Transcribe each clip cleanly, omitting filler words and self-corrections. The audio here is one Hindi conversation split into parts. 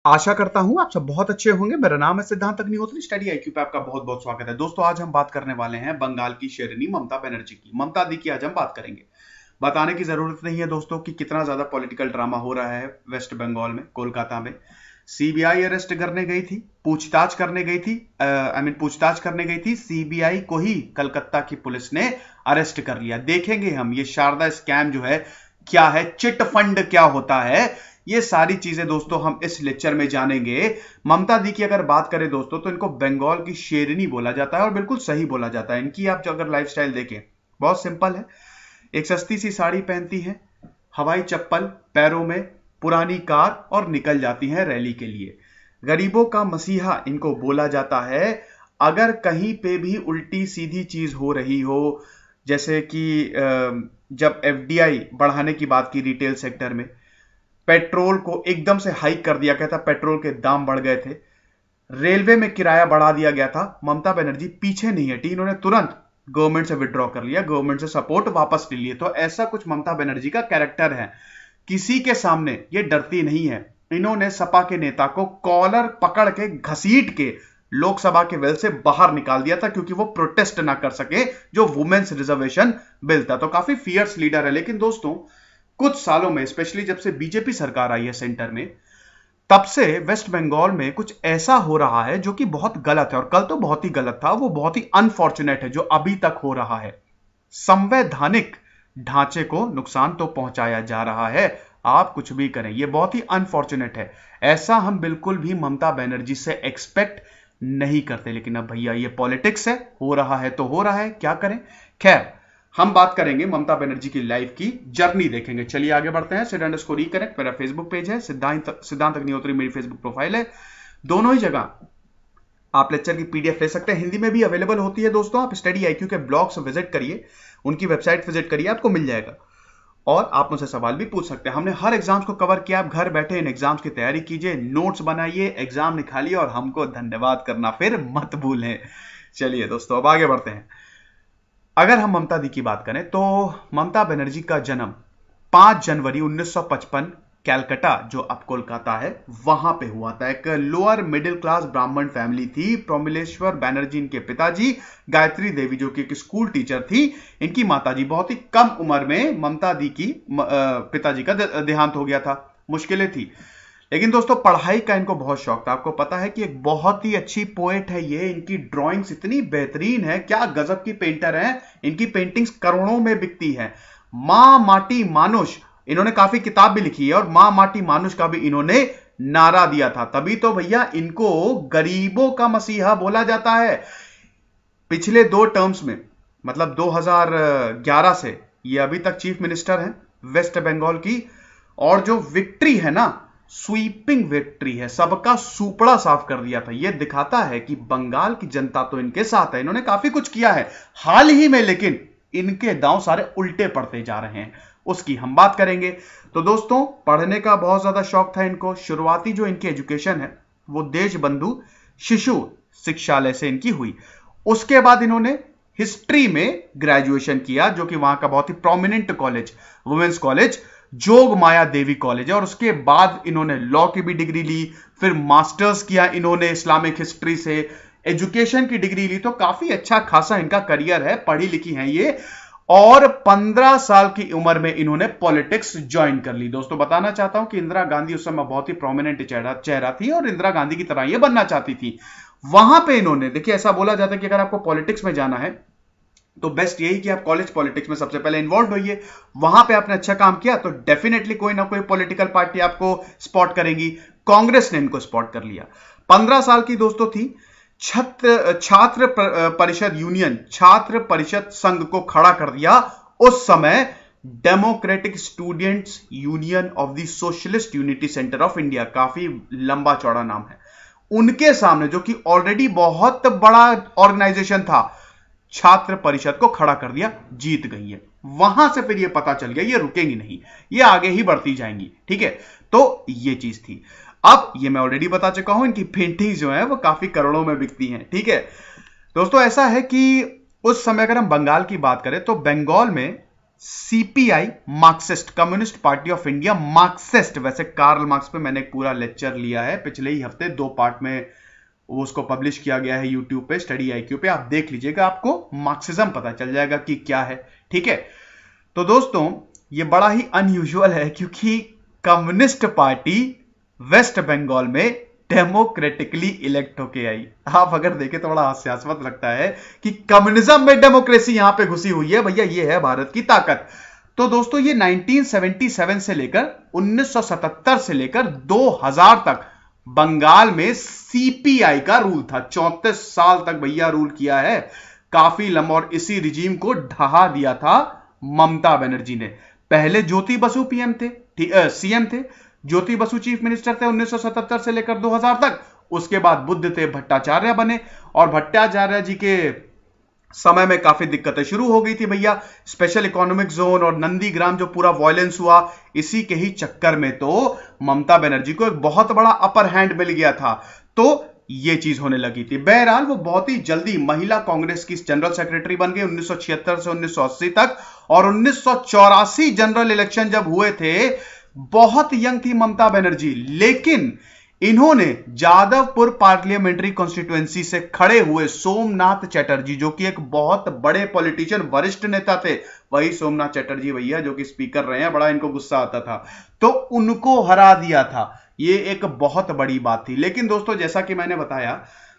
आशा करता हूं आप सब बहुत अच्छे होंगे। मेरा नाम है सिद्धांत अग्निहोत्री। स्टडी आईक्यू पे आपका बहुत बहुत स्वागत है। दोस्तों आज हम बात करने वाले हैं बंगाल की शेरनी ममता बनर्जी की। ममता दी की आज हम बात करेंगे। बताने की जरूरत नहीं है दोस्तों कि कितना ज्यादा पॉलिटिकल ड्रामा हो रहा है वेस्ट बंगाल में, कोलकाता में। सीबीआई अरेस्ट करने गई थी, पूछताछ करने गई थी, पूछताछ करने गई थी। सीबीआई को ही कलकत्ता की पुलिस ने अरेस्ट कर लिया। देखेंगे हम ये शारदा स्कैम जो है क्या है, चिट फंड क्या होता है, ये सारी चीजें दोस्तों हम इस लेक्चर में जानेंगे। ममता दी की अगर बात करें दोस्तों तो इनको बंगाल की शेरनी बोला जाता है और बिल्कुल सही बोला जाता है। इनकी आप अगर लाइफस्टाइल देखें बहुत सिंपल है। एक सस्ती सी साड़ी पहनती है, हवाई चप्पल पैरों में, पुरानी कार और निकल जाती हैं रैली के लिए। गरीबों का मसीहा इनको बोला जाता है। अगर कहीं पे भी उल्टी सीधी चीज हो रही हो, जैसे कि जब एफडीआई बढ़ाने की बात की रिटेल सेक्टर में, पेट्रोल को एकदम से हाइक कर दिया गया था, पेट्रोल के दाम बढ़ गए थे, रेलवे में किराया बढ़ा दिया गया था, ममता बनर्जी पीछे नहीं हटी। इन्होंने तुरंत गवर्नमेंट से विड्रॉ कर लिया, गवर्नमेंट से सपोर्ट वापस ले लिए। तो ऐसा कुछ ममता बनर्जी का कैरेक्टर है। किसी के सामने ये डरती नहीं है। इन्होंने सपा के नेता को कॉलर पकड़ के घसीट के लोकसभा के वेल से बाहर निकाल दिया था, क्योंकि वो प्रोटेस्ट ना कर सके जो वुमेन्स रिजर्वेशन बिल था। तो काफी फियर्स लीडर है। लेकिन दोस्तों कुछ सालों में, स्पेशली जब से बीजेपी सरकार आई है सेंटर में, तब से वेस्ट बंगाल में कुछ ऐसा हो रहा है जो कि बहुत गलत है। और कल तो बहुत ही गलत था, वो बहुत ही अनफॉर्चुनेट है जो अभी तक हो रहा है। संवैधानिक ढांचे को नुकसान तो पहुंचाया जा रहा है, आप कुछ भी करें, ये बहुत ही अनफॉर्चुनेट है। ऐसा हम बिल्कुल भी ममता बनर्जी से एक्सपेक्ट नहीं करते। लेकिन अब भैया ये पॉलिटिक्स है, हो रहा है तो हो रहा है, क्या करें। खैर, हम बात करेंगे ममता बनर्जी की लाइफ की जर्नी देखेंगे। चलिए आगे बढ़ते हैं। @reconnect मेरा फेसबुक पेज है, सिद्धांत अग्निहोत्री मेरी फेसबुक प्रोफाइल है। दोनों ही जगह आप लेक्चर की पीडीएफ ले सकते हैं, हिंदी में भी अवेलेबल होती है दोस्तों। आप स्टडी आईक्यू के ब्लॉग्स विजिट करिए, उनकी वेबसाइट विजिट करिए, आपको मिल जाएगा। और आप मुझसे सवाल भी पूछ सकते हैं। हमने हर एग्जाम्स को कवर किया। आप घर बैठे इन एग्जाम्स की तैयारी कीजिए, नोट्स बनाइए, एग्जाम निकालिए और हमको धन्यवाद करना फिर मत भूलें। चलिए दोस्तों अब आगे बढ़ते हैं। अगर हम ममता दी की बात करें तो ममता बनर्जी का जन्म 5 जनवरी 1955 कैलकाटा, जो अब कोलकाता है, वहां पे हुआ था। एक lower middle class Brahmin family थी। प्रमिलेश्वर बनर्जी इनके पिताजी, गायत्री देवी जो कि एक स्कूल टीचर थी इनकी माताजी। बहुत ही कम उम्र में ममता दी की पिताजी का देहांत हो गया था, मुश्किलें थी। लेकिन दोस्तों पढ़ाई का इनको बहुत शौक था। आपको पता है कि एक बहुत ही अच्छी पोएट है ये। इनकी ड्राइंग्स इतनी बेहतरीन है, क्या गजब की पेंटर है। इनकी पेंटिंग्स करोड़ों में बिकती है। मां माटी मानुष, इन्होंने काफी किताब भी लिखी है और मां माटी मानुष का भी इन्होंने नारा दिया था। तभी तो भैया इनको गरीबों का मसीहा बोला जाता है। पिछले 2 टर्म्स में, मतलब 2011 से ये अभी तक चीफ मिनिस्टर हैं वेस्ट बंगाल की। और जो विक्ट्री है ना, स्वीपिंग विक्ट्री है, सबका सुपड़ा साफ कर दिया था। यह दिखाता है कि बंगाल की जनता तो इनके साथ है। इन्होंने काफी कुछ किया है हाल ही में, लेकिन इनके दांव सारे उल्टे पड़ते जा रहे हैं, उसकी हम बात करेंगे। तो दोस्तों पढ़ने का बहुत ज्यादा शौक था इनको। शुरुआती जो इनकी एजुकेशन है वो देशबंधु शिशु शिक्षालय से इनकी हुई। उसके बाद इन्होंने हिस्ट्री में ग्रेजुएशन किया, जो कि वहां का बहुत ही prominent college, women's college Jog Maya देवी कॉलेज है। और उसके बाद इन्होंने लॉ की भी डिग्री ली, फिर मास्टर्स किया इन्होंने इस्लामिक हिस्ट्री से, एजुकेशन की डिग्री ली। तो काफी अच्छा खासा इनका करियर है, पढ़ी लिखी हैं ये। और 15 साल की उम्र में इन्होंने पॉलिटिक्स ज्वाइन कर ली। दोस्तों बताना चाहता हूं कि इंदिरा गांधी उस समय बहुत ही प्रोमिनेंट चेहरा थी और इंदिरा गांधी की तरह ये बनना चाहती थी। वहां पे इन्होंने, देखिए ऐसा बोला जाता है कि अगर आपको पॉलिटिक्स में जाना है तो बेस्ट यही कि आप कॉलेज पॉलिटिक्स में सबसे पहले इन्वॉल्व होइए। वहां पे आपने अच्छा काम किया तो डेफिनेटली कोई ना कोई पॉलिटिकल पार्टी आपको स्पॉट करेंगी। कांग्रेस ने इनको स्पॉट कर लिया। 15 साल की दोस्तों थी। छात्र परिषद यूनियन, छात्र परिषद संघ को खड़ा कर दिया उस समय democratic students union of the socialist unity centre of India, काफी लंबा चौड़ा नाम है। उनके सामने, जो कि ऑलरेडी बहुत बड़ा ऑर्गेनाइजेशन था, छात्र परिषद को खड़ा कर दिया, जीत गई है। वहां से फिर ये पता चल गया ये रुकेंगी नहीं, ये आगे ही बढ़ती जाएंगी। ठीक है, तो ये चीज थी। अब ये मैं ऑलरेडी बता चुका हूं, इनकी पेंटिंग जो है वो काफी करोड़ों में बिकती हैं। ठीक है दोस्तों, ऐसा है कि उस समय अगर हम बंगाल की बात करें तो बंगाल में CPI Marxist, communist party of India Marxist. वैसे कार्ल मार्क्स पे मैंने एक पूरा लेक्चर लिया है पिछले ही हफ्ते, 2 पार्ट में वो उसको पब्लिश किया गया है यूट्यूब पे, StudyIQ पे, आप देख लीजिएगा, आपको मार्क्सिज्म पता चल जाएगा कि क्या है। ठीक है, तो दोस्तों ये बड़ा ही अनयूजुअल है क्योंकि कम्युनिस्ट पार्टी वेस्ट बंगाल में डेमोक्रेटिकली इलेक्ट होके आई। आप अगर देखें तो बड़ा हास्यास्पद लगता है कि कम्युनिज्म में डेमोक्रेसी यहां पे घुसी हुई है। भैया ये है भारत की ताकत। तो दोस्तों ये 1977 से लेकर 1977 से लेकर 2000 तक बंगाल में सीपीआई का रूल था। 34 साल तक भैया रूल किया है, काफी लंबा। और इसी रिजीम को ढहा दिया था ममता बनर्जी ने। पहले ज्योति बसु पीएम थे, सीएम थे, ज्योति बसु चीफ मिनिस्टर थे 1977 से लेकर 2000 तक। उसके बाद बुद्ध थे भट्टाचार्य बने, और भट्टाचार्य जी के समय में काफी दिक्कतें शुरू हो गई थी भैया। स्पेशल इकोनॉमिक जोन और नंदीग्राम जो पूरा वायलेंस हुआ, इसी के ही चक्कर में तो ममता बनर्जी को एक बहुत बड़ा अपर हैंड मिल गया था, तो ये चीज होने लगी थी। बहरहाल वो बहुत ही जल्दी महिला कांग्रेस की जनरल सेक्रेटरी बन गई 1976 से 1980 तक। और 1984 जनरल इलेक्शन जब हुए थे, बहुत यंग थी ममता बनर्जी, लेकिन इन्होंने जादवपुर पार्लियामेंट्री कॉन्स्टिट्यूएंसी से खड़े हुए सोमनाथ चटर्जी, जो कि एक बहुत बड़े पॉलिटिशियन, वरिष्ठ नेता थे, वही सोमनाथ चटर्जी भैया जो कि स्पीकर रहे हैं, बड़ा इनको गुस्सा आता था, तो उनको हरा दिया था। ये एक बहुत बड़ी बात थी। लेकिन दोस्तों जैसा कि मैंने बताया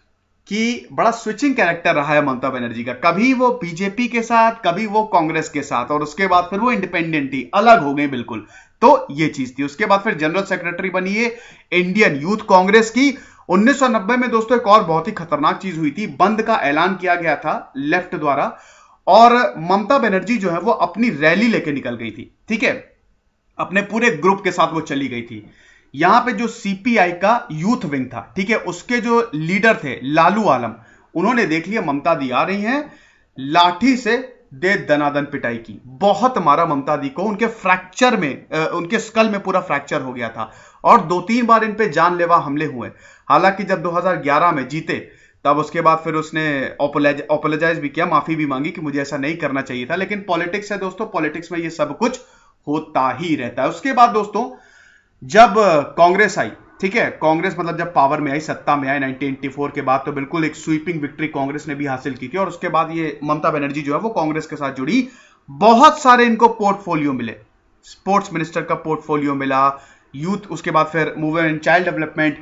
कि बड़ा स्विचिंग कैरेक्टर रहा है ममता बनर्जी का। कभी वो बीजेपी के साथ, कभी वो कांग्रेस के साथ, और उसके बाद फिर वो इंडिपेंडेंट ही अलग हो गई बिल्कुल। तो ये चीज थी। उसके बाद फिर जनरल सेक्रेटरी बनी है इंडियन यूथ कांग्रेस की। 1990 में दोस्तों एक और बहुत ही खतरनाक चीज हुई थी, बंद का ऐलान किया गया था लेफ्ट द्वारा, और ममता बनर्जी जो है वो अपनी रैली लेके निकल गई थी। ठीक है, अपने पूरे ग्रुप के साथ वो चली गई थी। यहां पे जो सीपीआई का यूथ विंग था, ठीक है, उसके जो लीडर थे लालू आलम, उन्होंने देख लिया ममता दी आ रही हैं, लाठी से दे दनादन पिटाई की, बहुत मारा ममता दी को। उनके फ्रैक्चर में, उनके स्कल में पूरा फ्रैक्चर हो गया था, और 2-3 बार इन पे जानलेवा हमले हुए। हालांकि जब 2011 में जीते, तब उसके बाद फिर उसने अपोलोजाइज भी किया, माफी भी मांगी कि मुझे ऐसा नहीं करना चाहिए था। लेकिन पॉलिटिक्स है दोस्तों, पॉलिटिक्स में ये सब कुछ होता ही रहता है। उसके बाद दोस्तों जब कांग्रेस आई, ठीक है, कांग्रेस मतलब जब पावर में आई, सत्ता में आई 1984 के बाद, तो बिल्कुल एक स्वीपिंग विक्ट्री कांग्रेस ने भी हासिल की थी। और उसके बाद ये ममता बनर्जी जो है वो कांग्रेस के साथ जुड़ी। बहुत सारे इनको पोर्टफोलियो मिले, स्पोर्ट्स मिनिस्टर का पोर्टफोलियो मिला, यूथ, उसके बाद फिर वुमेन एंड चाइल्ड डेवलपमेंट,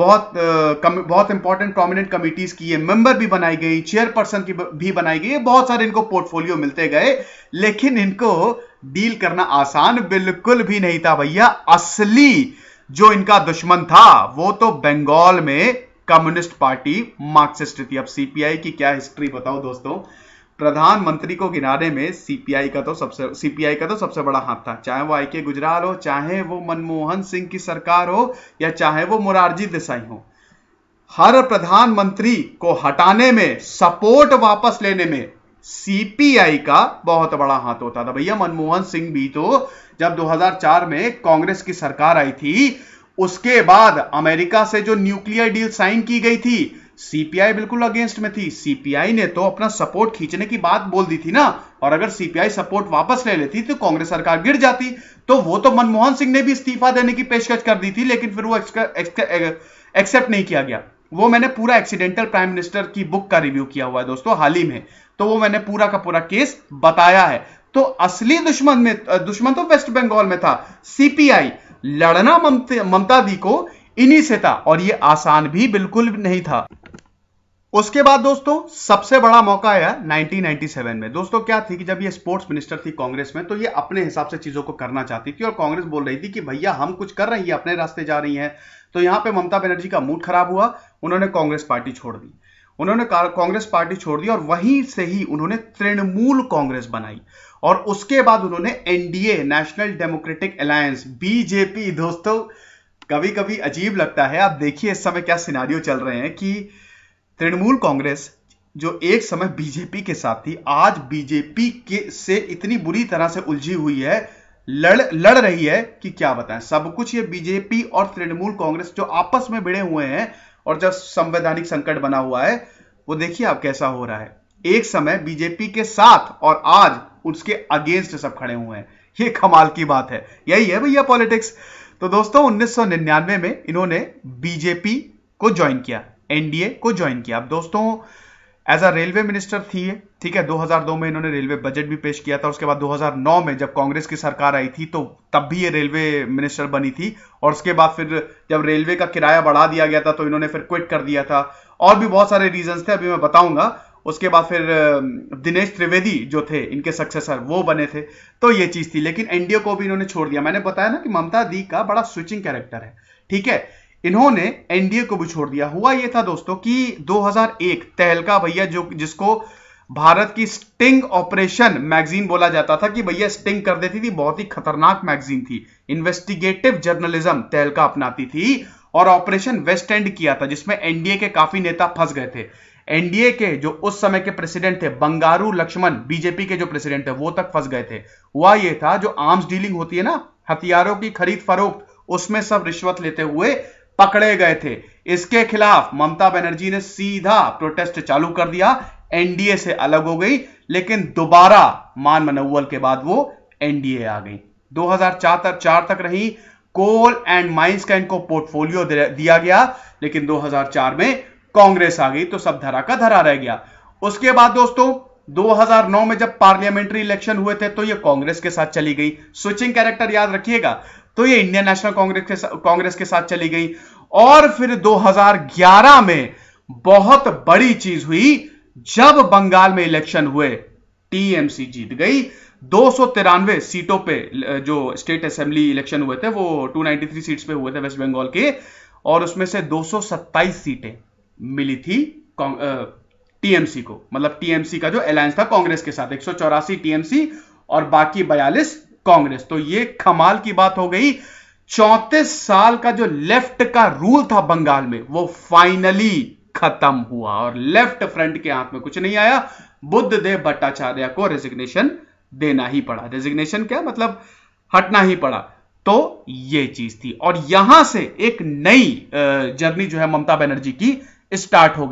बहुत इंपॉर्टेंट प्रोमिनेंट कमिटीज की ये मेंबर भी बनाई गई, चेयरपर्सन की भी बनाई गई, बहुत सारे इनको पोर्टफोलियो मिलते गए। लेकिन इनको डील करना आसान बिल्कुल भी नहीं था भैया। असली जो इनका दुश्मन था वो तो बंगाल में कम्युनिस्ट पार्टी मार्क्सिस्ट थी। अब सीपीआई की क्या हिस्ट्री बताओ दोस्तों, प्रधानमंत्री को गिनाने में सीपीआई का तो सबसे बड़ा हाथ था। चाहे वो आईके गुजराल हो, चाहे वो मनमोहन सिंह की सरकार हो, या चाहे वो मोरारजी देसाई हो, हर प्रधानमंत्री को हटाने में, सपोर्ट वापस लेने में सीपीआई का बहुत बड़ा हाथ होता था भैया। मनमोहन सिंह भी तो जब 2004 में कांग्रेस की सरकार आई थी, उसके बाद अमेरिका से जो न्यूक्लियर डील साइन की गई थी, सीपीआई बिल्कुल अगेंस्ट में थी। सीपीआई ने तो अपना सपोर्ट खींचने की बात बोल दी थी ना, और अगर सीपीआई सपोर्ट वापस ले लेती तो कांग्रेस सरकार गिर जाती। तो वो तो मनमोहन सिंह ने भी इस्तीफा देने की पेशकश कर दी थी, लेकिन फिर वो एक्सेप्ट नहीं किया गया। वो मैंने पूरा एक्सीडेंटल प्राइम मिनिस्टर की बुक का रिव्यू किया हुआ है दोस्तों हाल ही में, तो वो मैंने पूरा का पूरा केस बताया है। तो असली दुश्मन तो वेस्ट बंगाल में था सीपीआई। लड़ना ममता दी को इन्हीं से था, और ये आसान भी बिल्कुल नहीं था। उसके बाद दोस्तों सबसे बड़ा मौका आया 1997 में। दोस्तों क्या थी कि जब ये स्पोर्ट्स मिनिस्टर थी कांग्रेस में, तो ये अपने हिसाब से चीजों को करना चाहती थी, और कांग्रेस बोल रही थी कि भैया हम कुछ कर रही है, अपने रास्ते जा रही हैं। तो यहां पे ममता बनर्जी का मूड खराब हुआ, उन्होंने कांग्रेस पार्टी छोड़ दी। और वहीं से ही उन्होंने तृणमूल कांग्रेस बनाई, और उसके बाद उन्होंने NDA, national democratic alliance, BJP. दोस्तों कभी कभी अजीब लगता है, आप देखिए इस समय क्या सिनारियो चल रहे हैं कि तृणमूल कांग्रेस जो एक समय बीजेपी के साथ थी, आज बीजेपी के से इतनी बुरी तरह से उलझी हुई है, लड़ रही है कि क्या बताएं। सब कुछ ये बीजेपी और तृणमूल कांग्रेस जो आपस में भिड़े हुए हैं, और जब संवैधानिक संकट बना हुआ है, वो देखिए आप कैसा हो रहा है। एक समय बीजेपी के साथ और आज उसके अगेंस्ट सब खड़े हुए हैं। ये कमाल की बात है, यही है भैया पॉलिटिक्स। तो दोस्तों 1999 में इन्होंने बीजेपी को ज्वाइन किया, एनडीए को ज्वाइन किया। अब दोस्तों एज अ रेलवे मिनिस्टर थी, ठीक है। 2002 में इन्होंने रेलवे बजट भी पेश किया था। उसके बाद 2009 में जब कांग्रेस की सरकार आई थी तो तब भी ये रेलवे मिनिस्टर बनी थी। और उसके बाद फिर जब रेलवे का किराया बढ़ा दिया गया था तो इन्होंने फिर क्विट कर दिया था। और भी बहुत सारे रीजंस थे, अभी मैं बताऊंगा। उसके बाद फिर दिनेश त्रिवेदी जो थे इनके सक्सेसर, वो बने थे। तो ये चीज थी, लेकिन एनडीए को भी इन्होंने छोड़ दिया। मैंने बताया ना कि ममता दी का बड़ा स्विचिंग कैरेक्टर है, ठीक है। इन्होंने एनडीए को भी छोड़ दिया। हुआ ये था दोस्तों कि 2001 तहलका भैया, जो जिसको भारत की स्टिंग ऑपरेशन मैगजीन बोला जाता था कि भैया स्टिंग कर देती थी, बहुत ही खतरनाक मैगजीन थी। इन्वेस्टिगेटिव जर्नलिज्म तहलका अपनाती थी और ऑपरेशन वेस्ट एंड किया था, जिसमें एनडीए के काफी नेता फंस गए थे। एनडीए के जो उस समय के प्रेसिडेंट थे बंगारू लक्ष्मण, बीजेपी के जो प्रेसिडेंट थे, वो तक फंस गए थे। हुआ ये था, जो आर्म्स डीलिंग होती है ना, हथियारों की खरीद फरोख्त, उसमें सब रिश्वत लेते हुए पकड़े गए थे। इसके खिलाफ ममता बनर्जी ने सीधा प्रोटेस्ट चालू कर दिया, एनडीए से अलग हो गई। लेकिन दोबारा मान मनौवल के बाद वो एनडीए आ गई। 2004 तक रही। कोल एंड माइंस का इनको पोर्टफोलियो दिया गया, लेकिन 2004 में कांग्रेस आ गई तो सब धरा का धरा रह गया। उसके बाद दोस्तों 2009 में जब पार्लियामेंट्री इलेक्शन हुए थे तो ये कांग्रेस के साथ चली गई। स्विचिंग कैरेक्टर याद रखिएगा। तो ये इंडियन नेशनल कांग्रेस के साथ चली गई। और फिर 2011 में बहुत बड़ी चीज हुई, जब बंगाल में इलेक्शन हुए, टीएमसी जीत गई। 293 सीटों पे जो स्टेट असेंबली इलेक्शन हुए थे वो 293 सीट्स पे हुए थे वेस्ट बंगाल के, और उसमें से 227 सीटें मिली थी टीएमसी को। मतलब टीएमसी का जो अलायंस था कांग्रेस के साथ, 184 टीएमसी और बाकी 42 कांग्रेस। तो ये कमाल की बात हो गई। 34 साल का जो लेफ्ट का रूल था बंगाल में, वो फाइनली खत्म हुआ और लेफ्ट फ्रंट के हाथ में कुछ नहीं आया। बुद्धदेव भट्टाचार्य को रेजिग्नेशन देना ही पड़ा। रेजिग्नेशन क्या मतलब, हटना ही पड़ा। तो ये चीज थी, और यहां से एक नई जर्नी जो है ममता बनर्जी की स्टार्ट हो गई।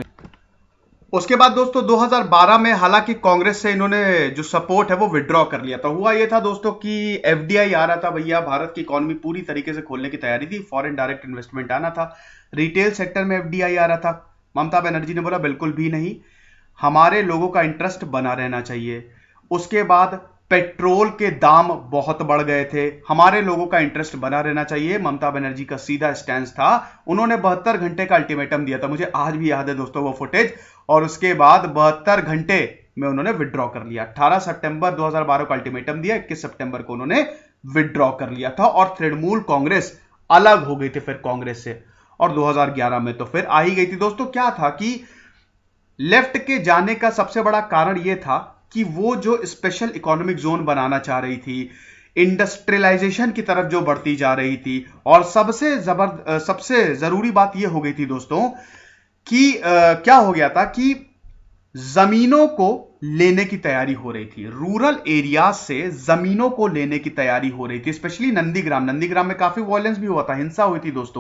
उसके बाद दोस्तों 2012 में हालांकि कांग्रेस से इन्होंने जो सपोर्ट है वो विड्रॉ कर लिया था। हुआ ये था दोस्तों कि एफडीआई आ रहा था भैया, भारत की इकोनॉमी पूरी तरीके से खोलने की तैयारी थी, फॉरेन डायरेक्ट इन्वेस्टमेंट आना था, रिटेल सेक्टर में एफडीआई आ रहा था। ममता बनर्जी ने बोला बिल्कुल भी नहीं, हमारे लोगों का इंटरेस्ट बना रहना चाहिए। उसके बाद पेट्रोल के दाम बहुत बढ़ गए थे, हमारे लोगों का इंटरेस्ट बना रहना चाहिए। ममता बनर्जी का सीधा स्टैंड था। उन्होंने 72 घंटे का अल्टीमेटम दिया था, मुझे आज भी याद है दोस्तों वो फुटेज। और उसके बाद 72 घंटे में उन्होंने विड्रॉ कर लिया। 18 सितंबर 2012 को अल्टीमेटम दिया, 21 सितंबर को उन्होंने विड्रॉ कर लिया था। और तृणमूल कांग्रेस अलग हो गई थी फिर कांग्रेस से, और 2011 में तो फिर आ ही गई थी। दोस्तों क्या था कि लेफ्ट के जाने का सबसे बड़ा कारण यह था कि वो जो स्पेशल इकोनॉमिक जोन बनाना चाह रही थी, इंडस्ट्रियलाइजेशन की तरफ जो बढ़ती जा रही थी, और सबसे जरूरी बात यह हो गई थी दोस्तों कि क्या हो गया था कि जमीनों को लेने की तैयारी हो रही थी। रूरल एरियाज से जमीनों को लेने की तैयारी हो रही थी, स्पेशली नंदीग्राम में काफी वायलेंस भी हुआ था, हिंसा हुई थी दोस्तों।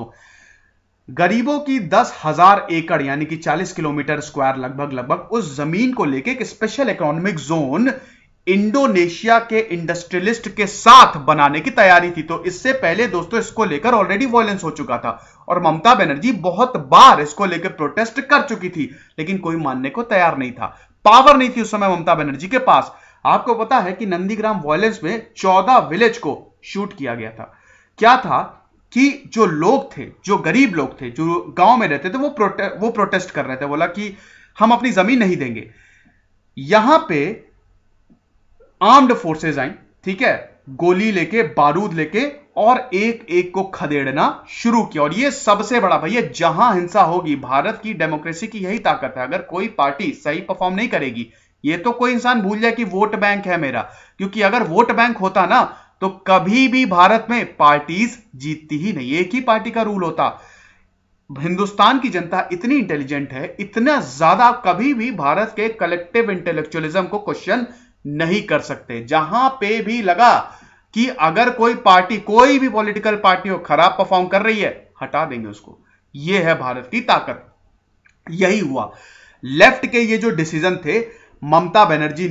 गरीबों की 10,000 एकड़ यानी कि 40 किलोमीटर स्क्वायर लगभग उस जमीन को लेके एक स्पेशल इकोनॉमिक जोन इंडोनेशिया के इंडस्ट्रियलिस्ट के साथ बनाने की तैयारी थी। तो इससे पहले दोस्तों इसको लेकर ऑलरेडी वायलेंस हो चुका था, और ममता बनर्जी बहुत बार इसको लेकर प्रोटेस्ट कर चुकी थी, लेकिन कोई मानने को तैयार नहीं था। पावर नहीं थी उस समय ममता बनर्जी के पास। आपको पता है कि नंदीग्राम वायलेंस में 14 विलेज को शूट किया गया था। क्या था कि जो लोग थे, जो गरीब लोग थे, जो गांव में रहते थे, वो प्रोटेस्ट कर रहे थे, बोला कि हम अपनी जमीन नहीं देंगे। यहां पे आर्म्ड फोर्सेज आई, ठीक है, गोली लेके, बारूद लेके, और एक एक को खदेड़ना शुरू किया। और ये सबसे बड़ा भैया, जहां हिंसा होगी, भारत की डेमोक्रेसी की यही ताकत है। अगर कोई पार्टी सही परफॉर्म नहीं करेगी, ये तो कोई इंसान भूल जाए कि वोट बैंक है मेरा, क्योंकि अगर वोट बैंक होता ना तो कभी भी भारत में पार्टीज जीतती ही नहीं, एक ही पार्टी का रूल होता। हिंदुस्तान की जनता इतनी इंटेलिजेंट है, इतना ज्यादा कभी भी भारत के कलेक्टिव इंटेलेक्चुअलिज्म को क्वेश्चन नहीं कर सकते। जहां पे भी लगा कि अगर कोई पार्टी, कोई भी पॉलिटिकल पार्टी हो, खराब परफॉर्म कर रही है, हटा देंगे उसको। यह है भारत की ताकत। यही हुआ। लेफ्ट के ये जो डिसीजन थे, ममता बनर्जी ने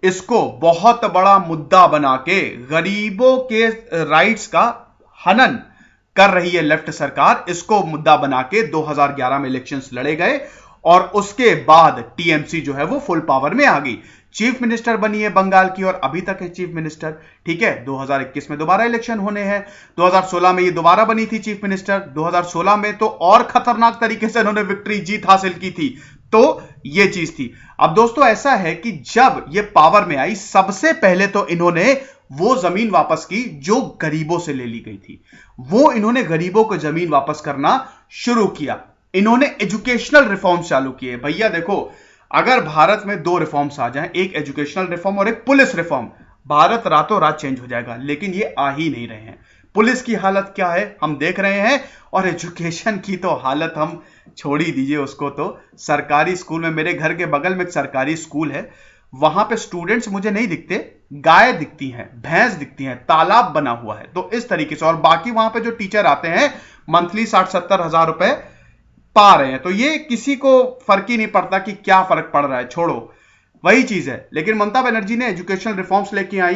इसको बहुत बड़ा मुद्दा बना के गरीबों के राइट्स का हनन कर रही है लेफ्ट सरकार। इसको मुद्दा बना के 2011 में इलेक्शंस लड़े गए और उसके बाद टीएमसी जो है वो फुल पावर में आ गई। चीफ मिनिस्टर बनी है बंगाल की और अभी तक है चीफ मिनिस्टर। ठीक है, 2021 में दोबारा इलेक्शन होने हैं। 2016 में ये दोबारा बनी थी चीफ मिनिस्टर। 2016 में तो और खतरनाक तरीके से इन्होंने विक्ट्री जीत हासिल की थी। तो ये चीज थी। अब दोस्तों ऐसा है कि जब ये पावर में आई, सबसे पहले तो इन्होंने वो जमीन वापस की जो गरीबों से ले ली गई थी। वो इन्होंने गरीबों को जमीन वापस करना शुरू किया। इन्होंने एजुकेशनल रिफॉर्म्स चालू किए। भैया देखो, अगर भारत में दो रिफॉर्म्स आ जाएं, एक एजुकेशनल रिफॉर्म और एक पुलिस रिफॉर्म, भारत रातों रात चेंज हो जाएगा। लेकिन ये आ ही नहीं रहे हैं। पुलिस की हालत क्या है हम देख रहे हैं, और एजुकेशन की तो हालत हम छोड़ ही दीजिए उसको। तो सरकारी स्कूल में, मेरे घर के बगल में एक सरकारी स्कूल है, वहां पे स्टूडेंट्स मुझे नहीं दिखते, गाय दिखती हैं, भैंस दिखती हैं, तालाब बना हुआ है। तो इस तरीके से, और बाकी वहां पे जो टीचर आते हैं मंथली 60-70 हजार रुपए पा रहे हैं। तो ये किसी को फर्क ही नहीं पड़ता कि क्या फर्क पड़ रहा है, छोड़ो, वही चीज है। लेकिन ममता बनर्जी ने एजुकेशनल रिफॉर्म्स लेके आई।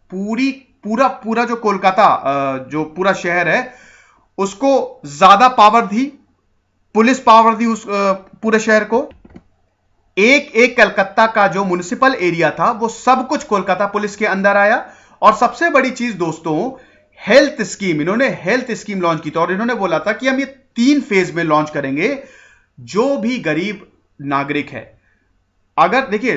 पूरा जो कोलकाता, जो पूरा शहर है, उसको ज्यादा पावर दी, पुलिस पावर दी उस पूरे शहर को। एक कलकत्ता का जो म्युनिसिपल एरिया था वो सब कुछ कोलकाता पुलिस के अंदर आया। और सबसे बड़ी चीज दोस्तों, हेल्थ स्कीम, इन्होंने हेल्थ स्कीम लॉन्च की थी और इन्होंने बोला था कि हम ये 3 फेज में लॉन्च करेंगे। जो भी गरीब नागरिक है, अगर देखिए,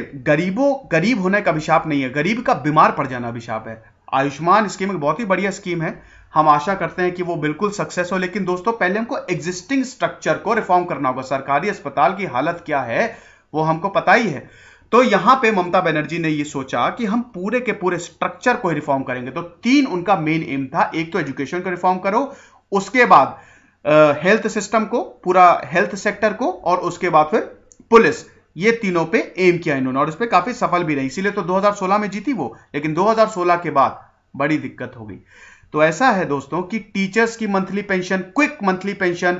गरीब होने का अभिशाप नहीं है, गरीब का बीमार पड़ जाना अभिशाप है। आयुष्मान स्कीम एक बहुत ही बढ़िया स्कीम है, हम आशा करते हैं कि वो बिल्कुल सक्सेस हो। लेकिन दोस्तों पहले हमको एग्जिस्टिंग स्ट्रक्चर को रिफॉर्म करना होगा। सरकारी अस्पताल की हालत क्या है वो हमको पता ही है। तो यहां पे ममता बनर्जी ने ये सोचा कि हम पूरे के पूरे स्ट्रक्चर को रिफॉर्म करेंगे। तो 3 उनका मेन एम था। एक तो एजुकेशन को रिफॉर्म करो, उसके बाद हेल्थ सिस्टम को, पूरा हेल्थ सेक्टर को, और उसके बाद फिर पुलिस। ये तीनों पे एम किया इन्होंने और इस पे काफी सफल भी रही। इसीलिए तो 2016 में जीती वो। लेकिन 2016 के बाद बड़ी दिक्कत हो गई। तो ऐसा है दोस्तों कि टीचर्स की monthly pension, quick monthly pension,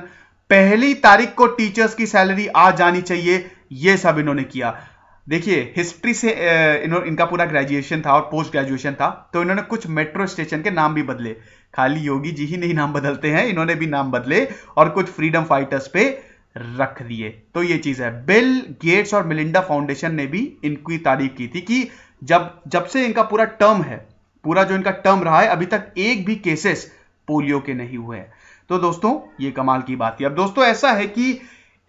1 तारीख को टीचर्स की सैलरी आ जानी चाहिए, ये सब इन्होंने किया। देखिए, हिस्ट्री से इनका पूरा ग्रेजुएशन था और पोस्ट ग्रेजुएशन था। तो इन्होंने कुछ मेट्रो स्टेशन के नाम भी बदले। खाली योगी जी ही नहीं नाम बदलते हैं, इन्होंने भी नाम बदले और कुछ फ्रीडम फाइटर्स पे रख दिए। तो ये चीज है। बिल गेट्स और मिलिंडा फाउंडेशन ने भी इनकी तारीफ की थी कि जब से इनका पूरा टर्म है, पूरा जो इनका टर्म रहा है, अभी तक एक भी केसेस पोलियो के नहीं हुए हैं। तो दोस्तों ये कमाल की बात है। अब दोस्तों ऐसा है कि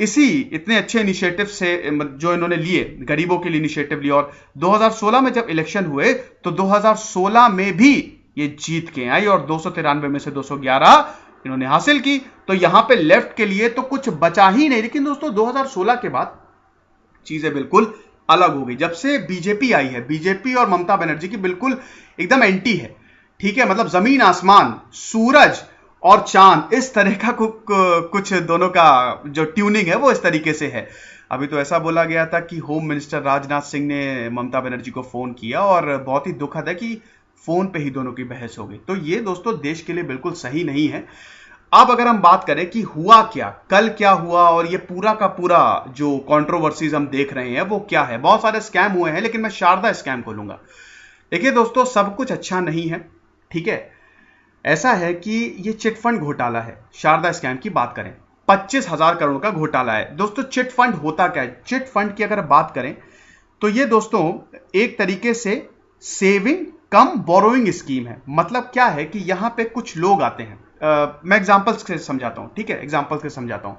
इतने अच्छे इनिशिएटिव से जो इन्होंने लिए, गरीबों के लिए इनिशिएटिव लिए, और 2016 में जब इलेक्शन हुए तो 2016 में भी ये जीत के आई और 293 में से 211 इन्होंने हासिल की। तो यहां पे लेफ्ट के लिए तो कुछ बचा ही नहीं। लेकिन दोस्तों 2016 के बाद चीजें बिल्कुल अलग हो गई। जब से बीजेपी आई है, बीजेपी और ममता बनर्जी की बिल्कुल एकदम एंटी है। ठीक है, मतलब जमीन आसमान, सूरज और चांद, इस तरह का कुछ दोनों का जो ट्यूनिंग है वो इस तरीके से है। अभी तो ऐसा बोला गया था कि होम मिनिस्टर राजनाथ सिंह ने ममता बनर्जी को फोन किया और बहुत ही दुखद है कि फोन पे ही दोनों की बहस हो गई। तो ये दोस्तों देश के लिए बिल्कुल सही नहीं है। अब अगर हम बात करें कि हुआ क्या, कल क्या हुआ, और ये पूरा का पूरा जो कंट्रोवर्सीज हम देख रहे हैं वो क्या है। बहुत सारे स्कैम हुए हैं, लेकिन मैं शारदा स्कैम को लूंगा। देखिए दोस्तों, सब कुछ अच्छा नहीं है। ठीक है, ऐसा है कि ये चिट फंड घोटाला है। शारदा स्कैम की बात करें, 25,000 करोड़ का घोटाला है। दोस्तों चिट फंड होता क्या है? चिट फंड की अगर बात करें तो ये दोस्तों एक तरीके से सेविंग कम बोरोइंग स्कीम है। मतलब क्या है कि यहां पे कुछ लोग आते हैं, मैं एग्जांपल्स से समझाता हूं। ठीक है, एग्जांपल्स से समझाता हूं।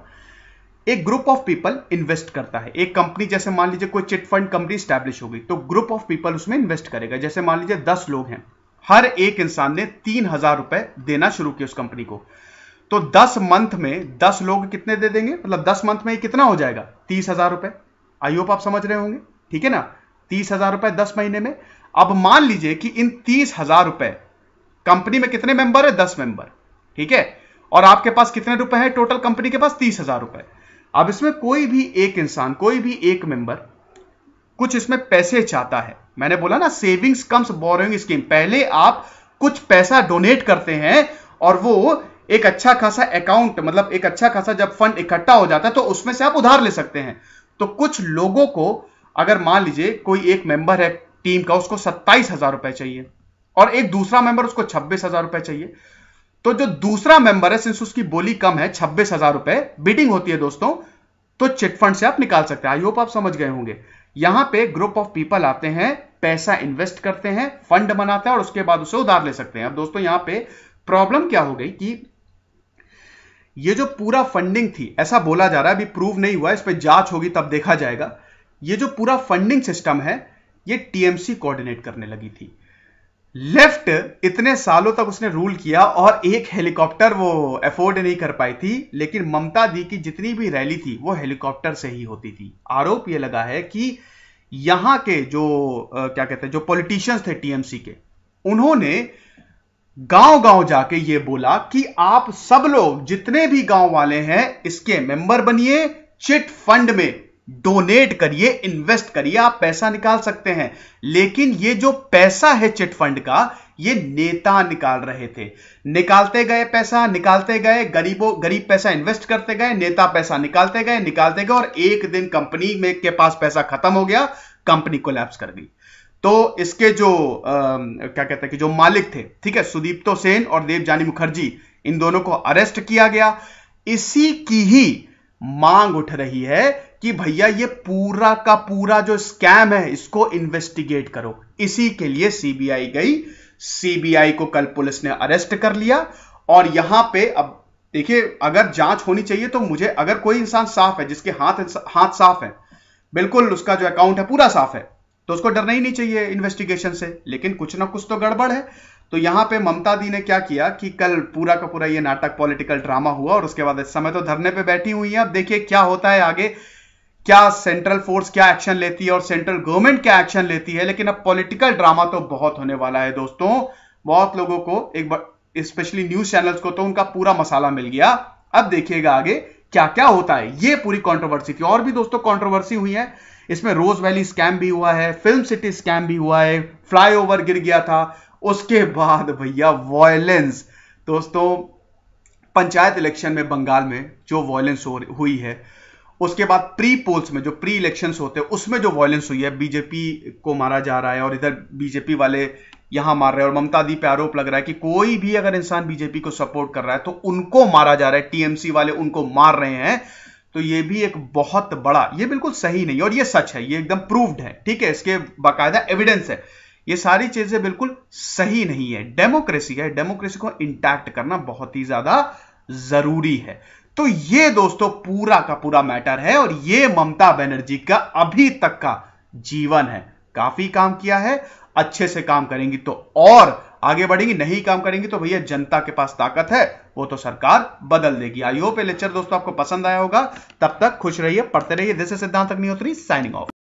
एक ग्रुप ऑफ पीपल इन्वेस्ट करता है। एक कंपनी, जैसे मान लीजिए कोई चिट फंड कंपनी स्टैब्लिश हो गई, तो ग्रुप ऑफ पीपल उसमें इन्वेस्ट करेगा। जैसे मान लीजिए 10 लोग हैं, हर एक इंसान ने 3,000 रुपए देना शुरू किया उस कंपनी को। तो 10 मंथ में 10 लोग कितने दे देंगे? मतलब 10 मंथ में कितना हो जाएगा? 30,000 रुपए। आई होप आप समझ रहे होंगे। ठीक है ना, 30,000 रुपए 10 महीने में। अब मान लीजिए कि इन 30,000 रुपए, कंपनी में कितने मेंबर है? 10 मेंबर। ठीक है, और आपके पास कितने रुपए हैं टोटल? कंपनी के पास 30,000 रुपए। अब इसमें कोई भी एक इंसान, कोई भी एक मेंबर कुछ इसमें पैसे चाहता है। मैंने बोला ना, सेविंग्स कम्स बोरोइंग स्कीम। पहले आप कुछ पैसा डोनेट करते हैं और वो एक अच्छा खासा अकाउंट, मतलब एक अच्छा खासा जब फंड इकट्ठा हो जाता है तो उसमें से आप उधार ले सकते हैं। तो कुछ लोगों को, अगर मान लीजिए कोई एक मेंबर है टीम का, उसको 27,000 रुपए चाहिए और एक दूसरा मेंबर उसको 26,000 रुपए चाहिए। तो जो दूसरा मेंबर है, सिंस उसकी बोली कम है, 26,000 रुपए बिडिंग होती है दोस्तों, तो चिटफंड से आप निकाल सकते हैं। आई होप आप समझ गए होंगे। यहां पे ग्रुप ऑफ पीपल आते हैं, पैसा इन्वेस्ट करते हैं, फंड बनाते हैं और उसके बाद उसे उधार ले सकते हैं। अब दोस्तों यहां पे प्रॉब्लम क्या हो गई कि ये जो पूरा फंडिंग थी, ऐसा बोला जा रहा है, अभी प्रूव नहीं हुआ, इस पे जांच होगी तब देखा जाएगा, ये जो पूरा फंडिंग सिस्टम है ये टीएमसी कोऑर्डिनेट करने लगी थी। लेफ्ट इतने सालों तक उसने रूल किया और एक हेलीकॉप्टर वो अफोर्ड नहीं कर पाई थी, लेकिन ममता दी की जितनी भी रैली थी वो हेलीकॉप्टर से ही होती थी। आरोप ये लगा है कि यहां के जो क्या कहते हैं, जो पॉलिटिशियंस थे टीएमसी के, उन्होंने गांव गांव जाके ये बोला कि आप सब लोग जितने भी गांव वाले हैं इसके मेंबर बनिए, चिट फंड में डोनेट करिए, इन्वेस्ट करिए, आप पैसा निकाल सकते हैं। लेकिन ये जो पैसा है चिट फंड का, ये नेता निकाल रहे थे। निकालते गए पैसा, निकालते गए, गरीब पैसा इन्वेस्ट करते गए, नेता पैसा निकालते गए और एक दिन कंपनी में के पास पैसा खत्म हो गया, कंपनी कोलैप्स कर गई। तो इसके जो क्या कहते हैं कि जो मालिक थे, ठीक है, सुदीप्तो सेन और देवजानी मुखर्जी, इन दोनों को अरेस्ट किया गया। इसी की ही मांग उठ रही है कि भैया ये पूरा का पूरा जो स्कैम है इसको इन्वेस्टिगेट करो। इसी के लिए सीबीआई गई, सीबीआई को कल पुलिस ने अरेस्ट कर लिया। और यहां पे अब देखिए, अगर जांच होनी चाहिए तो मुझे, अगर कोई इंसान साफ है, जिसके हाथ साफ है, बिल्कुल उसका जो अकाउंट है पूरा साफ है, तो उसको डरना ही नहीं चाहिए इन्वेस्टिगेशन से। लेकिन कुछ ना कुछ तो गड़बड़ है। तो यहां पे ममता दी ने क्या किया कि कल पूरा का पूरा ये नाटक, पॉलिटिकल ड्रामा हुआ और उसके बाद इस समय तो धरने पे बैठी हुई है। अब देखिए क्या होता है आगे, क्या सेंट्रल फोर्स क्या एक्शन लेती है और सेंट्रल गवर्नमेंट क्या एक्शन लेती है। लेकिन अब पॉलिटिकल ड्रामा तो बहुत होने वाला है दोस्तों। बहुत लोगों को, एक बार स्पेशली न्यूज चैनल्स को तो उनका पूरा मसाला मिल गया। अब देखिएगा आगे क्या क्या होता है। ये पूरी कंट्रोवर्सी थी। और भी दोस्तों कंट्रोवर्सी हुई है इसमें। रोज वैली स्कैम भी हुआ है, फिल्म सिटी स्कैम भी हुआ है, फ्लाईओवर गिर गया था, उसके बाद भैया वायलेंस। दोस्तों पंचायत इलेक्शन में बंगाल में जो वायलेंस हुई है, उसके बाद प्री पोल्स में जो प्री इलेक्शंस होते हैं उसमें जो वायलेंस हुई है, बीजेपी को मारा जा रहा है और इधर बीजेपी वाले यहां मार रहे हैं। और ममता दी पे आरोप लग रहा है कि कोई भी अगर इंसान बीजेपी को सपोर्ट कर रहा है तो उनको मारा जा रहा है, टीएमसी वाले उनको मार रहे हैं। तो ये भी एक बहुत बड़ा, ये बिल्कुल सही नहीं और ये सच है, ये एकदम प्रूव्ड है, ठीक है, इसके बाकायदा एविडेंस है। ये सारी चीजें बिल्कुल सही नहीं है। डेमोक्रेसी है, डेमोक्रेसी को इंटैक्ट करना बहुत ही ज्यादा जरूरी है। तो ये दोस्तों पूरा का पूरा मैटर है और ये ममता बनर्जी का अभी तक का जीवन है। काफी काम किया है, अच्छे से काम करेंगी तो और आगे बढ़ेंगी, नहीं काम करेंगी तो भैया जनता के पास ताकत है, वो तो सरकार बदल देगी। आई होप ये लेक्चर दोस्तों आपको पसंद आया होगा। तब तक खुश रहिए, पढ़ते रहिए। दिस इज सिद्धांत अग्निहोत्री साइनिंग ऑफ।